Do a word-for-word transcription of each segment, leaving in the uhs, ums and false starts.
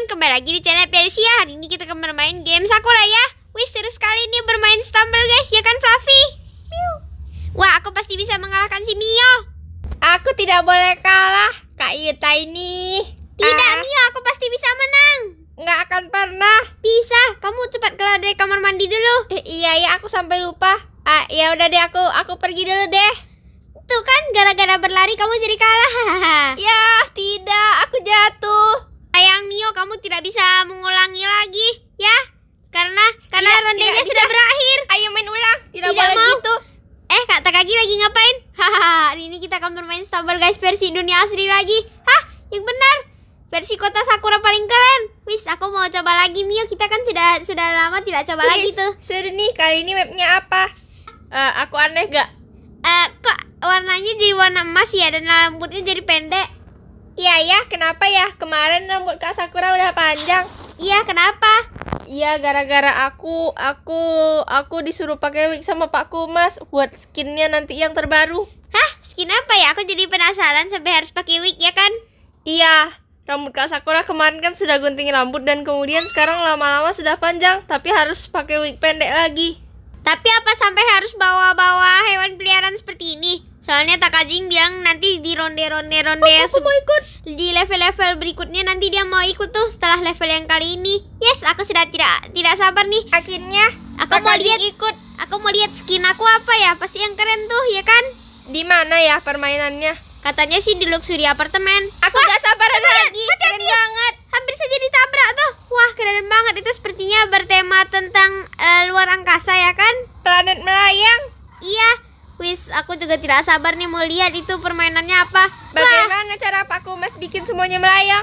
kembali lagi di channel Persia. Hari ini kita akan bermain game Sakura ya. Wih, seru sekali nih bermain Stumble guys, ya kan Fluffy? Wah, aku pasti bisa mengalahkan si Mio. Aku tidak boleh kalah, Kak Yuta ini. Tidak, ah. Mio, aku pasti bisa menang. Nggak akan pernah. Bisa, kamu cepat keluar dari kamar mandi dulu. Eh, iya ya, aku sampai lupa. Ah, ya udah deh, aku aku pergi dulu deh. Tuh kan, gara-gara berlari kamu jadi kalah. Ya, tidak, aku jatuh. Sayang Mio, kamu tidak bisa mengulangi lagi, ya? Karena karena Tidak, rondenya tidak sudah bisa. berakhir. Ayo main ulang. Tidak, Tidak boleh mau. gitu. Eh, Kak Takagi lagi ngapain? Haha, hari ini kita akan bermain Stumble guys, versi dunia asli lagi. Hah, yang benar. Versi kota Sakura paling keren. Wis, aku mau coba lagi Mio. Kita kan sudah sudah lama tidak coba lagi Wis, tuh. seru nih, kali ini mapnya apa? Eh, aku aneh gak? Eh, kok warnanya jadi warna emas ya dan rambutnya jadi pendek? Iya ya, kenapa ya? Kemarin rambut Kak Sakura udah panjang. Iya, kenapa? Iya, gara-gara aku aku aku disuruh pakai wig sama Pak Kumas buat skinnya nanti yang terbaru. Hah, skin apa ya? Aku jadi penasaran sampai harus pakai wig ya kan? Iya, rambut Kak Sakura kemarin kan sudah gunting rambut dan kemudian sekarang lama-lama sudah panjang, tapi harus pakai wig pendek lagi. Tapi apa sampai harus bawa-bawa hewan peliharaan seperti ini? Soalnya Takajing bilang nanti di ronde-ronde-ronde Oh, aku mau ikut. di level-level berikutnya nanti dia mau ikut tuh setelah level yang kali ini. Yes, aku sudah tidak tidak sabar nih. Akhirnya Aku mau Takajing lihat ikut. Aku mau lihat skin aku apa ya? Pasti yang keren tuh, ya kan? Di mana ya permainannya? Katanya sih di Luxury Apartemen. Aku gak sabaran lagi. Keren banget. Hampir saja ditabrak tuh. Wah, keren banget. Itu sepertinya bertema tentang eh, luar angkasa ya kan? Planet melayang. Iya. Wis, aku juga tidak sabar nih mau lihat itu permainannya apa. Bagaimana Wah. cara Pak Kumas bikin semuanya melayang?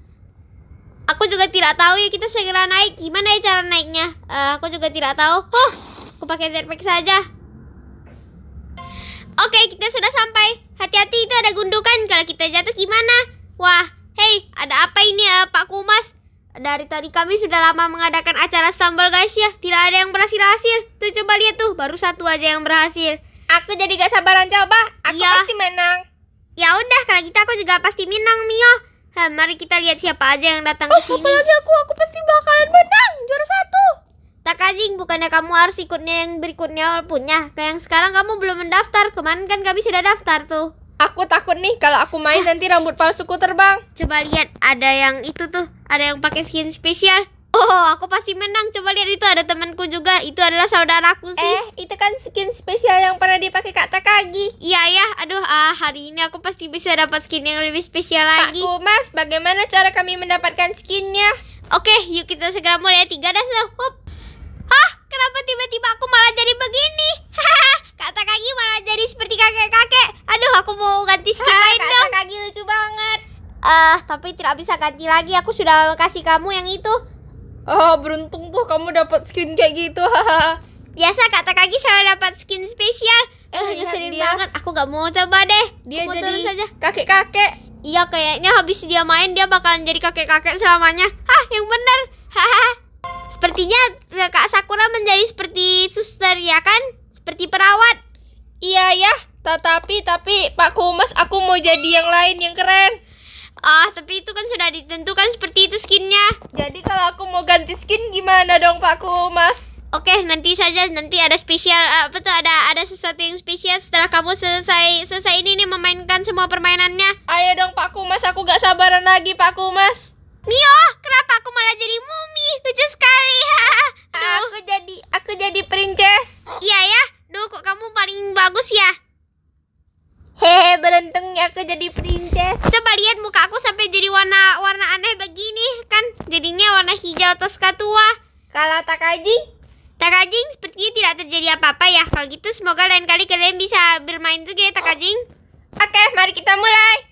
Aku juga tidak tahu ya, kita segera naik. Gimana ya cara naiknya? Uh, aku juga tidak tahu. Oh, aku pakai jetpack saja. Oke, kita sudah sampai. Hati-hati, itu ada gundukan. Kalau kita jatuh gimana? Wah, hey, ada apa ini ya Pak Kumas? Dari tadi kami sudah lama mengadakan acara Stumble guys ya. Tidak ada yang berhasil-hasil. Tuh coba lihat tuh, baru satu aja yang berhasil. Aku jadi gak sabaran coba. Aku Iya. pasti menang. Ya udah, kalau gitu aku juga pasti menang Mio. Ha, mari kita lihat siapa aja yang datang ke Oh, sini. apalagi aku, aku pasti bakalan menang. Juara satu. Takajing, bukannya kamu harus ikutnya yang berikutnya punya. Kayak yang sekarang kamu belum mendaftar. Kemarin kan kami sudah daftar tuh. Aku takut nih kalau aku main nanti rambut palsuku terbang. Coba lihat, ada yang itu tuh, ada yang pakai skin spesial. Oh, aku pasti menang. Coba lihat itu, ada temanku juga. Itu adalah saudaraku sih. Eh, itu kan skin spesial yang pernah dipakai Kak Takagi. Iya ya, aduh, ah, hari ini aku pasti bisa dapat skin yang lebih spesial Pak lagi. Kumas, bagaimana cara kami mendapatkan skinnya? Oke, yuk kita segera mulai. Tiga das tuh. Hup. Hah, kenapa tiba-tiba aku malah jadi begini? Hahaha, Kak Takagi malah jadi seperti kakek-kakek. Aduh, aku mau ganti skin lain Kak dong. Takagi lucu banget. Ah, tapi tidak bisa ganti lagi. Aku sudah kasih kamu yang itu. Oh, beruntung tuh kamu dapat skin kayak gitu. Hahaha. Biasa Kak Takagi selalu dapat skin spesial. Eh, Eh, lihat ngeselin dia. banget. Aku gak mau coba deh. Dia Aku mau jadi turun saja. kakek-kakek. Iya, kayaknya habis dia main dia bakalan jadi kakek-kakek selamanya. Hah, yang benar. Hahaha. Sepertinya Kak Sakura menjadi seperti suster ya kan? Seperti perawat. Iya ya, tetapi tapi Pak Kumas, aku mau jadi yang lain yang keren. Ah, tapi itu kan sudah ditentukan seperti itu skinnya. Jadi kalau aku mau ganti skin gimana dong Pak Kumas? Oke, nanti saja, nanti ada spesial apa tuh, ada ada sesuatu yang spesial setelah kamu selesai selesai ini nih memainkan semua permainannya. Ayo dong Pak Kumas, aku gak sabaran lagi Pak Kumas. Mio, kenapa aku malah jadi mumi? Lucu sekali. Aduh. Aku jadi aku jadi princess. Iya ya. Duh, kok kamu paling bagus ya? Hehe, beruntungnya aku jadi princess. Coba lihat muka aku sampai jadi warna warna aneh begini kan? Jadinya warna hijau Tosca tua. Kalau Takagi, Takajing, sepertinya tidak terjadi apa-apa ya. Kalau gitu semoga lain kali kalian bisa bermain juga ya Takajing. oke, mari kita mulai.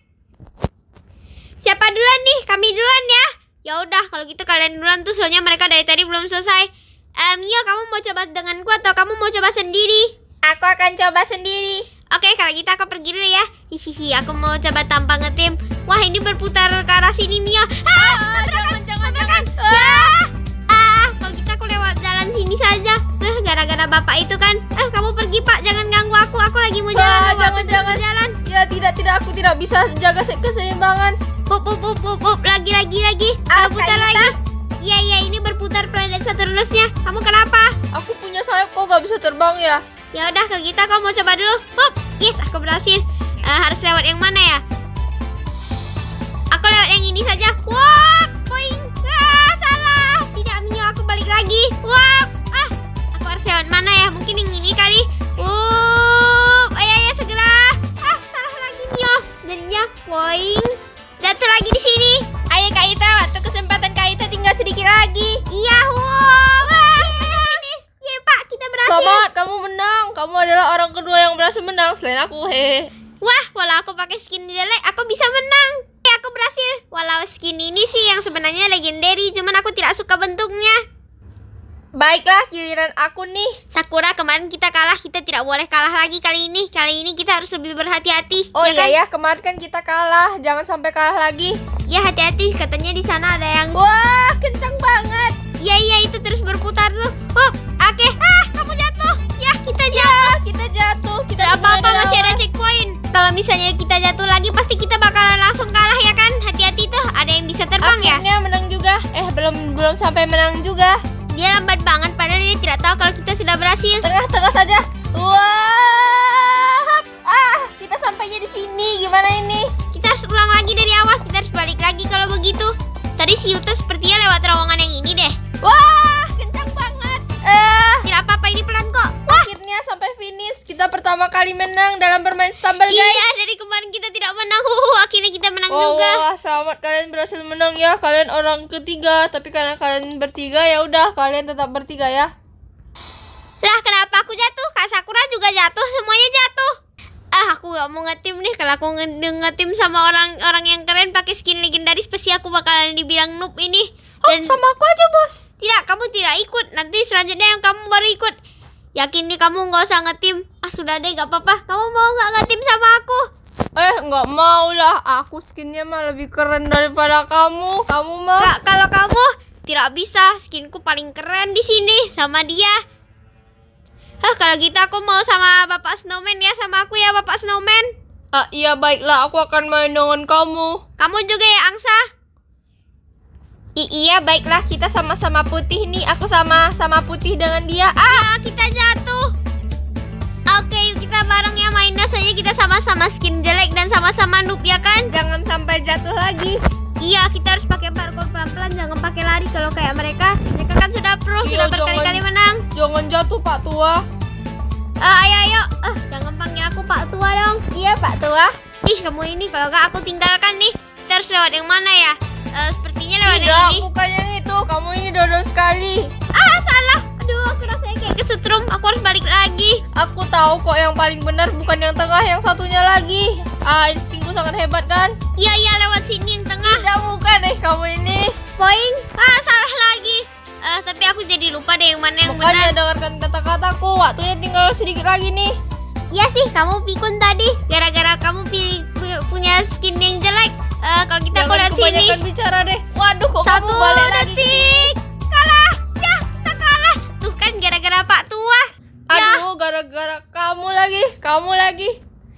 Siapa duluan nih? Kami duluan ya. Ya udah, kalau gitu kalian duluan tuh, soalnya mereka dari tadi belum selesai. Eh, Mio, kamu mau coba denganku atau kamu mau coba sendiri? Aku akan coba sendiri. Oke, kalau gitu aku pergi dulu ya. Hihihi, aku mau coba tanpa ngetim. Wah, ini berputar ke arah sini, Mio. Ah, jangan, jangan, jangan. Ya. Ah, kalau gitu aku lewat jalan sini saja. Eh, gara-gara bapak itu kan. Eh, kamu pergi Pak, jangan ganggu aku. Aku lagi mau jalan. Ah, mau jangan, jalan, jangan. jalan. Ya tidak, tidak, aku tidak bisa jaga keseimbangan. Up, up, up, up, up. Lagi, lagi, lagi. Ah, Ah, putar Kak lagi. mulusnya. Kamu kenapa? Aku punya sayap kok gak bisa terbang ya? Ya udah kalau gitu kamu mau coba dulu. Hop. Yes, aku berhasil. Uh, harus lewat yang mana ya? Aku lewat yang ini saja. Wah, poing. Ah, salah. Tidak, Mio, aku balik lagi. Wah, ah. Aku harus lewat mana ya? Mungkin yang ini kali. Uh, ayo ayo segera. Ah, salah lagi Mio. Jadinya poing. Jatuh lagi di sini. Ayo Kak Ita, waktu kesempatan Kak Ita tinggal sedikit lagi. Iya, wow. Wah, finish. Yeay, Pak, kita berhasil. Selamat, kamu menang. Kamu adalah orang kedua yang berhasil menang selain aku. Hehe. Wah, walau aku pakai skin jelek, aku bisa menang. Eh, aku berhasil. Walau skin ini sih yang sebenarnya legendary, cuman aku tidak suka bentuknya. Baiklah, giliran aku nih. Sakura, kemarin kita kalah, kita tidak boleh kalah lagi kali ini. Kali ini kita harus lebih berhati-hati. Oh ya iya kan? ya, kemarin kan kita kalah. Jangan sampai kalah lagi. Ya, hati-hati. Katanya di sana ada yang. Wah, kencang banget. Iya iya, itu terus berputar tuh. Oh, oke. Ah, kamu jatuh. Ya, kita jatuh. Ya, kita jatuh. Kita Tidak apa-apa, di masih ada bawah. checkpoint. Kalau misalnya kita jatuh lagi, pasti kita bakalan langsung kalah ya kan? Hati-hati tuh, ada yang bisa terbang ya. Akhirnya menang juga. Eh, belum belum sampai menang juga. Dia lambat banget, padahal dia tidak tahu kalau kita sudah berhasil. Tengah-tengah saja. Wah, hap. Ah, kita sampainya di sini. Gimana ini? Kita harus ulang lagi dari awal, kita harus balik lagi kalau begitu. Tadi si Yuta sepertinya lewat terowongan yang ini deh. Wah, kencang banget. Eh, Tidak apa-apa, ini pelan kok. Wah, akhirnya sampai finish. Kita pertama kali menang dalam bermain Stumble, guys. iya, dari kemarin kita tidak menang. Huh, akhirnya kita menang Oh, juga. wah, selamat kalian berhasil menang ya. Kalian orang ketiga, tapi karena kalian bertiga ya udah, kalian tetap bertiga ya. Lah, kenapa aku jatuh? Kak Sakura juga jatuh, semuanya jatuh. Ah, aku gak mau ngetim nih. Kalau aku nge- ngetim sama orang-orang yang keren pakai skin legendaris, pasti aku bakalan dibilang noob ini. Oh, Dan sama aku aja, Bos. tidak, kamu tidak ikut. Nanti selanjutnya yang kamu baru ikut. Yakin nih kamu nggak usah ngetim. Ah, sudah deh, gak apa-apa. Kamu mau nggak ngetim sama aku? Eh, nggak mau lah. Aku skinnya mah lebih keren daripada kamu. Kamu mah. Kak, kalau kamu tidak bisa, skinku paling keren di sini sama dia. Hah, kalau gitu aku mau sama Bapak Snowman ya, sama aku ya Bapak Snowman. Ah, iya baiklah, aku akan main dengan kamu. Kamu juga ya Angsa. I iya baiklah, kita sama-sama putih nih. Aku sama sama putih dengan dia. Ah, Ya, kita jatuh. Oke, yuk kita bareng ya mainnya saja, kita sama-sama skin jelek dan sama-sama noob ya kan? jangan sampai jatuh lagi. Iya, kita harus pakai parkour pelan-pelan, jangan pakai lari kalau kayak mereka. Mereka kan sudah pro, Iya, sudah berkali-kali jangan- menang. Jangan jatuh, Pak Tua. Eh, ayo ayo, eh jangan panggil aku Pak Tua dong. Iya, Pak Tua. Ih, kamu ini kalau nggak aku tinggalkan nih. Kita harus lewat yang mana ya? Eh, sepertinya lewat yang Tidak, ini. bukan yang itu. Kamu ini dodol sekali. Ah, salah. Aduh, aku rasanya kayak kesetrum. Aku harus balik lagi. Aku tahu kok yang paling benar bukan yang tengah, yang satunya lagi. Ah, instingku sangat hebat kan? Iya iya, lewat sini yang tengah. Tidak, bukan deh kamu ini. Poing. Ah, salah lagi. Eh, tapi aku jadi lupa deh yang mana yang Makanya benar. dengarkan kata-kataku. Waktunya tinggal sedikit lagi nih. Iya sih, kamu pikun tadi. Gara-gara kamu pilih pu- punya skin yang jelek. Eh, kalau kita aku Jangan lihat sini. kebanyakan bicara deh. Waduh, kok Satu kamu balik lagi? detik. Kalah. Ya, kita kalah. Tuh kan gara-gara Pak Tua. Ya. Aduh, gara-gara kamu lagi. Kamu lagi.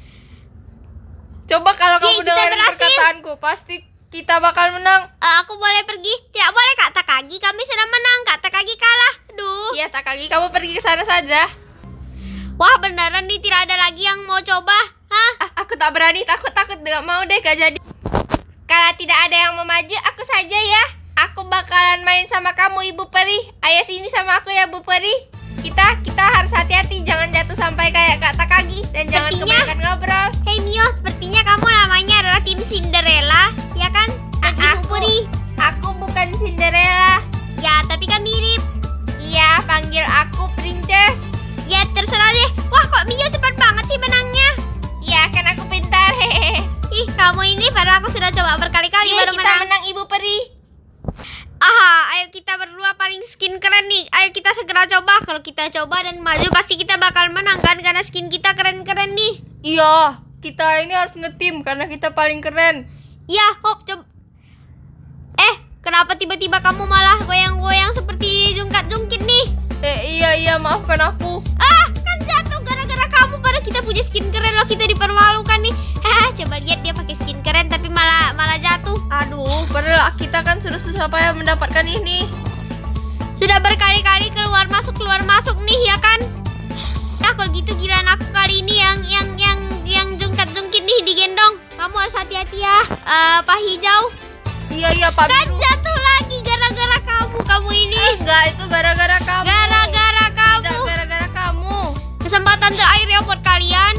Coba kalau Yeay, kamu kita dengar berhasil. perkataanku, pasti kita bakal menang. Eh, aku boleh pergi? Tidak boleh Kak Takagi. Kami sudah menang. Kak Takagi kalah. Aduh. Iya, Takagi, kamu pergi ke sana saja. Wah, beneran nih tidak ada lagi yang mau coba. Hah? Ah, aku tak berani, takut-takut nggak mau deh, gak jadi. Kalau tidak ada yang mau maju, aku saja ya. Aku bakalan main sama kamu, Ibu Peri. Ayo sini sama aku ya, Bu Peri. Kita kita harus hati-hati, jangan jatuh sampai kayak Kak Takagi dan jangan Sepertinya- kebanyakan ngobrol. Hei Mio, sepertinya kamu namanya adalah tim Cinderella, ya kan? Dan Ibu Aku- Peri. Aku bukan Cinderella. Ya, tapi kan mirip. Iya, panggil aku Princess. Ya, terserah deh. Wah, kok Mio cepat banget sih menangnya? Iya, kan aku pintar. Hehehe. Ih, kamu ini padahal aku sudah coba berkali-kali Iya, baru kita menang. menang, Ibu Peri. Aha, ayo kita berdua paling skin keren nih. Ayo kita segera coba. Kalau kita coba dan maju pasti kita bakal menang kan, karena skin kita keren-keren nih. Iya, kita ini harus ngetim karena kita paling keren. Ya, hop, coba. Eh, kenapa tiba-tiba kamu malah goyang-goyang seperti jungkat-jungkit nih? Eh, iya, iya, maafkan aku. Ah, kan jatuh gara-gara kamu. Padahal kita punya skin keren loh, kita dipermalukan nih. Hah, coba lihat dia pakai skin keren tapi malah malah jatuh. Aduh, padahal kita kan susah-susah payah mendapatkan ini. Sudah Udah berkali-kali keluar masuk keluar masuk nih ya kan. Nah kalau gitu giliran aku kali ini yang yang yang yang jungkat-jungkit nih digendong. Kamu harus hati-hati ya. Uh, Pak Hijau. Iya iya Pak Kan Biru. jatuh lagi gara-gara kamu kamu ini. Enggak, itu gara-gara kamu. Gara-gara kamu. Tidak gara-gara kamu. Kesempatan terakhir ya buat kalian.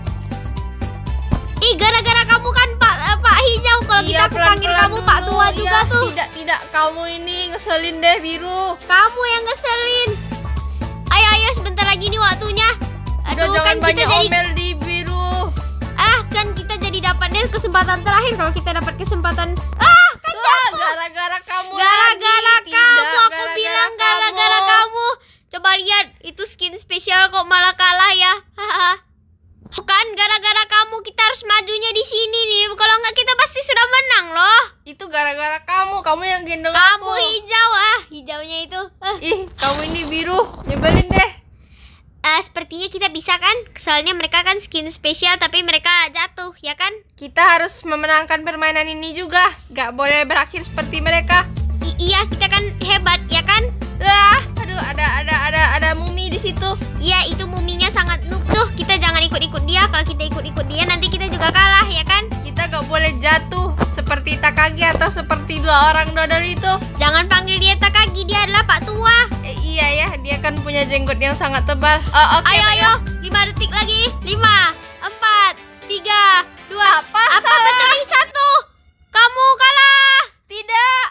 Ih gara-gara kamu kan Pak uh, Pak Hijau. Kalau kita aku panggil kamu dulu. Pak Tua juga Iya, tuh. Tidak tidak kamu ini ngeselin deh Biru. Kamu yang ngeselin. Ayo ayo sebentar lagi nih waktunya. Udah Aduh jangan kan banyak kita jadi omel di Biru. ah kan kita jadi dapatnya kesempatan terakhir. Kalau kita dapat kesempatan ah kan Ah, gara-gara kamu gara-gara lagi. kamu Tidak, aku gara-gara bilang kamu. gara-gara kamu. Coba lihat itu skin spesial kok malah kalah ya. Haha. Bukan gara-gara kamu kita harus majunya di sini nih. Kalau nggak kita pasti sudah menang loh. Itu gara-gara kamu, kamu yang gendong Kamu aku. hijau ah, hijaunya itu. Eh, Ih, kamu ini biru, nyebelin deh. eh, sepertinya kita bisa kan? Soalnya mereka kan skin spesial tapi mereka jatuh, ya kan? Kita harus memenangkan permainan ini juga. Gak boleh berakhir seperti mereka. I- iya, kita kan hebat, ya kan? Lah, aduh, ada ada ada ada mumi di situ. Iya, itu muminya sangat noob tuh. Kita jangan ikut-ikut dia. Kalau kita ikut-ikut dia nanti kita juga kalah, ya kan? Kita gak boleh jatuh seperti Takagi atau seperti dua orang dodol itu. Jangan panggil dia Takagi, dia adalah Pak Tua. Eh, iya ya, dia kan punya jenggot yang sangat tebal. Oh, oke. Ayo, baiklah. ayo, lima detik lagi. Lima, empat, tiga, dua. Apa? Apa Salah. betul yang satu? Kamu kalah. Tidak.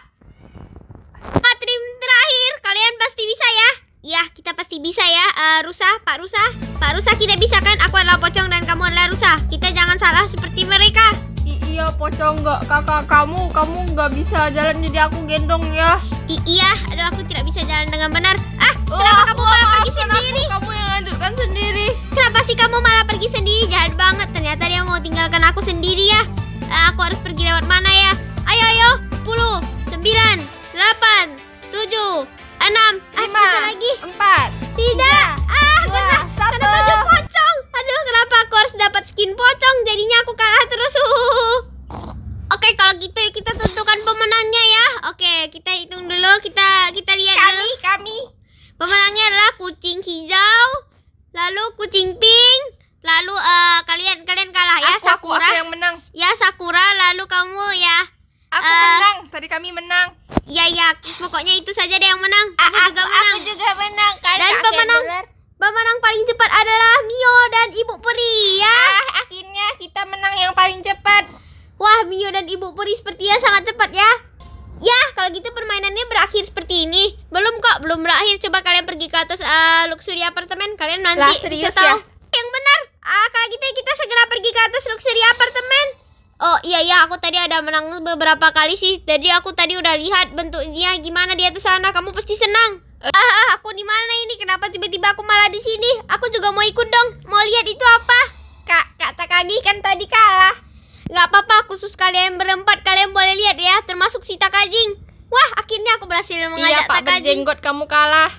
Empat trim terakhir, kalian pasti bisa ya? Iya, kita pasti bisa ya. Eh, Rusa, Pak Rusa, Pak Rusa kita bisa kan? Aku adalah pocong dan kamu adalah Rusa. Kita jangan salah seperti mereka. I- iya, pocong nggak kakak kamu, kamu nggak bisa jalan jadi aku gendong ya. I- iya, aduh aku tidak bisa jalan dengan benar. Ah, kenapa kamu malah pergi maafkan sendiri? aku, kamu yang lanjutkan sendiri. Kenapa sih kamu malah pergi sendiri? Jahat banget. Ternyata dia mau tinggalkan aku sendiri ya. Eh, aku harus pergi lewat mana ya? Ayo, ayo. Sepuluh, sembilan, delapan, tujuh, enam. Ah, Lima, sebentar lagi. empat, Tidak. Ah, dua, kena, satu. kena baju pocong. Aduh, kenapa aku harus dapat skin pocong? Jadinya aku kalah terus. Uh. Oke, kalau gitu yuk kita tentukan pemenangnya ya. Oke, kita hitung dulu. Kita kita lihat Kami, dulu. kami. Pemenangnya adalah kucing hijau, lalu kucing pink, lalu eh, kalian kalian kalah ya Aku, aku, Sakura. aku yang menang. Ya Sakura, lalu kamu ya. Aku Eh, menang. Tadi kami menang. Ya ya, pokoknya itu saja deh yang menang. Kamu A- juga aku, menang. aku juga menang kan. Dan kakek pemenang dolar. pemenang paling cepat adalah Mio dan Ibu Peri ya. Ah, akhirnya kita menang yang paling cepat. Wah, Mio dan Ibu Peri sepertinya sangat cepat ya. Ya, kalau gitu permainannya berakhir seperti ini. Belum kok, belum berakhir. Coba kalian pergi ke atas eh, luxury apartemen. Kalian nanti Lah, bisa serius tahu. ya? Yang benar. Ah, kalau gitu kita segera pergi ke atas luxury apartemen. Oh iya iya, aku tadi ada menang beberapa kali sih. Jadi aku tadi udah lihat bentuknya gimana di atas sana. Kamu pasti senang. Ah, ah, aku di mana ini? Kenapa tiba-tiba aku malah di sini? Aku juga mau ikut dong. Mau lihat itu apa? Kak, Kak Takagi kan tadi kalah. Gak apa-apa, khusus kalian berempat kalian boleh lihat ya, termasuk si Takajing. Wah, akhirnya aku berhasil Iya, mengajak Pak Takajing. berjenggot kamu kalah.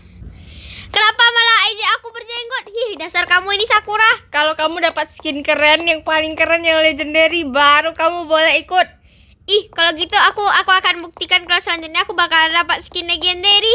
Kenapa malah aja aku berjenggot? Ih, dasar kamu ini Sakura. Kalau kamu dapat skin keren, yang paling keren, yang legendary, baru kamu boleh ikut. Ih, kalau gitu aku aku akan buktikan kalau selanjutnya aku bakalan dapat skin legendary.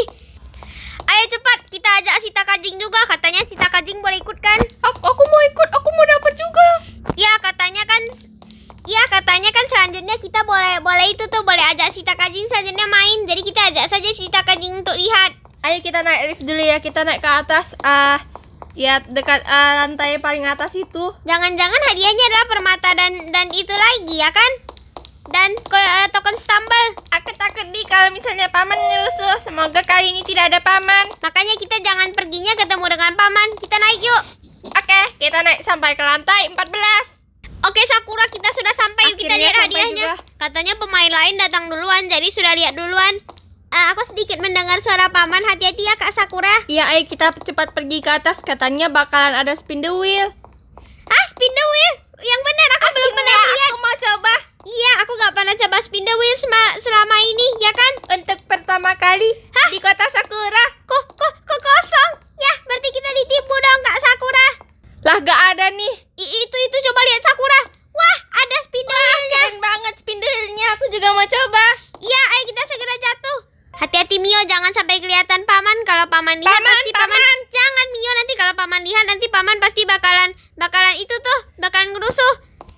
Ayo cepat, kita ajak si Takajing juga. Katanya si Takajing boleh ikut kan? Aku, aku mau ikut, aku mau dapat juga. Ya, katanya kan Ya, katanya kan selanjutnya kita boleh boleh itu tuh boleh ajak si Takajing selanjutnya main. Jadi kita ajak saja si Takajing untuk lihat. Ayo kita naik lift dulu ya, kita naik ke atas. Ah, ya dekat ah, lantai paling atas itu. Jangan-jangan hadiahnya adalah permata dan dan itu lagi ya kan? Dan ko- eh, token stumble. Aku takut nih kalau misalnya paman ngerusuh. Semoga kali ini tidak ada paman. Makanya kita jangan perginya ketemu dengan paman. Kita naik yuk. Oke, kita naik sampai ke lantai empat belas. Oke Sakura, kita sudah sampai. Yuk kita Akhirnya lihat sampai hadiahnya. juga. Katanya pemain lain datang duluan, jadi sudah lihat duluan. Eh, aku sedikit mendengar suara paman. Hati-hati ya Kak Sakura. Iya, ayo kita cepat pergi ke atas. Katanya bakalan ada spin the wheel. Ah, spin the wheel. Yang benar, aku belum pernah lihat. Aku mau coba. Iya, aku nggak pernah coba spin the wheel sema- selama ini, ya kan? Untuk pertama kali Hah? di kota Sakura. Kok, kok, kok kosong? Ya, berarti kita ditipu dong Kak Sakura. Lah, gak ada nih. I- itu, itu coba lihat Sakura. Wah, ada spin the wheel-nya. Keren banget spin the wheel-nya. Aku juga mau coba. Iya, ayo kita segera jatuh. Hati-hati Mio, jangan sampai kelihatan paman. Kalau paman lihat Paman, pasti paman, paman. jangan Mio, nanti kalau paman lihat nanti paman pasti bakalan bakalan itu tuh bakalan ngerusuh.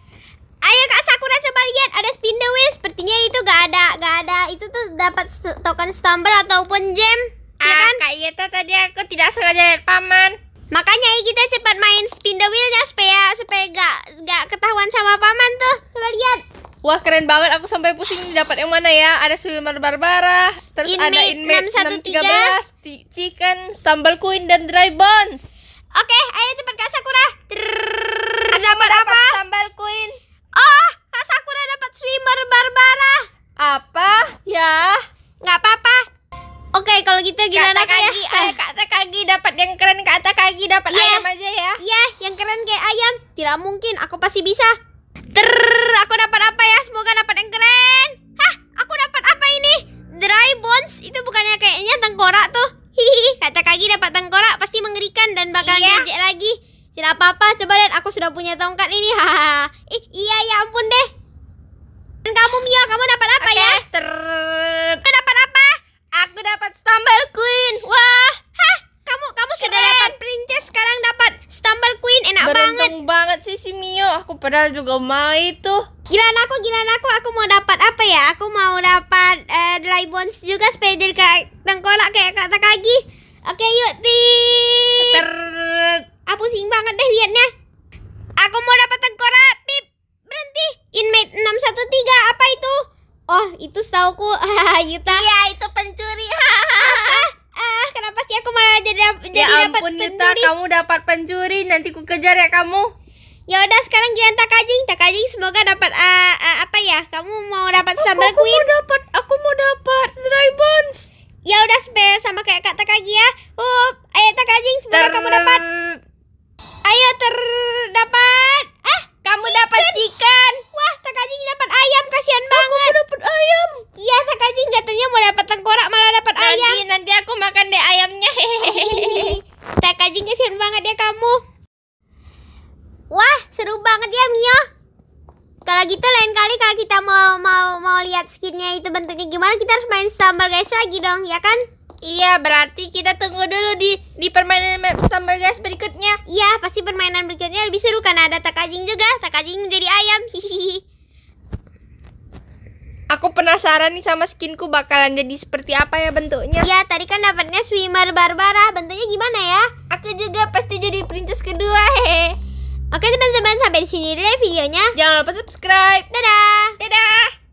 Ayo Kak Sakura coba lihat ada spin the wheel, sepertinya itu gak ada gak ada itu tuh dapat token stumble ataupun gem, ya Ah, kan? Kak Yeta tadi aku tidak sengaja lihat paman. Makanya ya kita cepat main spin the wheelnya supaya supaya gak gak ketahuan sama paman tuh. Coba lihat. Wah keren banget, aku sampai pusing dapat yang mana ya. Ada Swimmer Barbara, terus Inmate ada Inmate enam satu tiga. enam satu tiga, Chi- Chicken, Stumble Queen, dan Dry Bones. Oke, ayo cepat Kak Sakura. Trrrr, Aku dapat apa? Stumble Queen. Oh, Kak Sakura dapat swimmer Barbara. Apa? Ya. Nggak apa-apa. Oke, kalau gitu giliran Kak aku ya. Takagi, eh, Kak Takagi dapat yang keren, Kak Takagi dapat Iya. ayam aja ya. Iya, yang keren kayak ayam. Tidak mungkin, aku pasti bisa. Trrrr, aku dapat apa ya? Semoga dapat yang keren. Hah, aku dapat apa ini? Dry bones. Itu bukannya kayaknya tengkorak tuh. Hihi, Kak Takagi dapat tengkorak pasti mengerikan dan bakalan Iya. ngejek lagi. Tidak apa-apa, coba lihat aku sudah punya tongkat ini. Hahaha. Ih, iya ya ampun deh. Dan kamu Mia, kamu dapat apa Oke, ya? ter- Kamu dapat apa? Aku dapat Stumble Queen. Wah, Hah, kamu kamu sudah Keren. dapat princess, sekarang dapat Stumble Queen, enak banget. beruntung banget sih si Mio. Aku padahal juga mau itu. Gilaan aku, gilaan aku, aku mau dapat apa ya? Aku mau dapat eh, dry bones juga supaya jadi kayak tengkolak kayak Kak Takagi. Oke, yuk Tit. Ter- Ah, pusing banget deh liatnya. Aku mau dapat tengkorak, Pip. Berhenti. Inmate enam satu tiga, apa itu? Oh, itu setauku. Yuta. Iya, itu pencuri. Ah, ah, kenapa sih aku malah jadi, jadi Ya dapat ampun Yuta, pencuri? kamu dapat pencuri. Nanti ku kejar ya kamu. Ya udah, sekarang giliran Takajing. Takajing semoga dapat ah, ah, apa ya? Kamu mau dapat Stumble aku Queen? mau dapat, aku mau dapat Dry Bones. Ya udah, supaya sama kayak Kak Takagi ya. Oh, ayo Takajing, semoga kamu dapat. Ayo terdapat. Ah, Kamu dapat chicken. wah, Takajing dapat ayam, kasihan banget. Aku dapat ayam. Iya, Takajing katanya mau dapat tengkorak malah dapat ayam. Nanti, nanti aku makan deh ayamnya. Takajing kasihan banget ya kamu. Wah, seru banget ya Mio. Kalau gitu lain kali kalau kita mau mau mau lihat skinnya itu bentuknya gimana, kita harus main Stumble Guys lagi dong, ya kan? Iya, berarti kita tunggu dulu di di permainan map Stumble Guys berikutnya. Iya, pasti permainan berikutnya lebih seru karena ada Takajing juga. Takajing menjadi ayam. Hihihi. Aku penasaran nih sama skinku bakalan jadi seperti apa ya bentuknya. Ya, tadi kan dapatnya swimmer Barbara. Bentuknya gimana ya? Aku juga pasti jadi princess kedua, hehe. Oke teman-teman, sampai di sini dulu ya videonya. Jangan lupa subscribe. Dadah. Dadah.